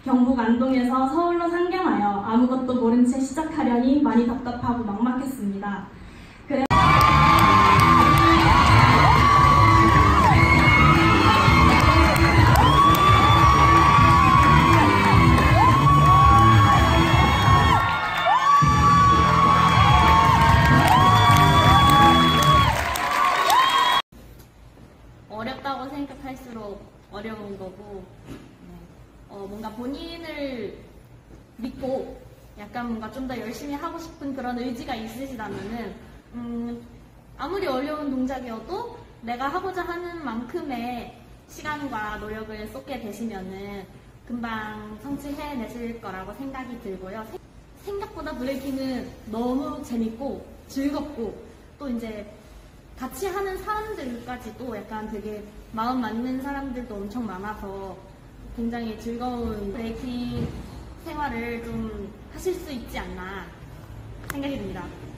경북 안동에서 서울로 상경하여 아무것도 모른 채 시작하려니 많이 답답하고 막막했습니다. 어렵다고 생각할수록 어려운 거고, 뭔가 본인을 믿고 약간 뭔가 좀 더 열심히 하고 싶은 그런 의지가 있으시다면은 아무리 어려운 동작이어도 내가 하고자 하는 만큼의 시간과 노력을 쏟게 되시면은 금방 성취해내실 거라고 생각이 들고요. 생각보다 브레이킹은 너무 재밌고 즐겁고 또 이제 같이 하는 사람들까지도 약간 되게 마음 맞는 사람들도 엄청 많아서 굉장히 즐거운 브레이킹 생활을 좀 하실 수 있지 않나 생각이 듭니다.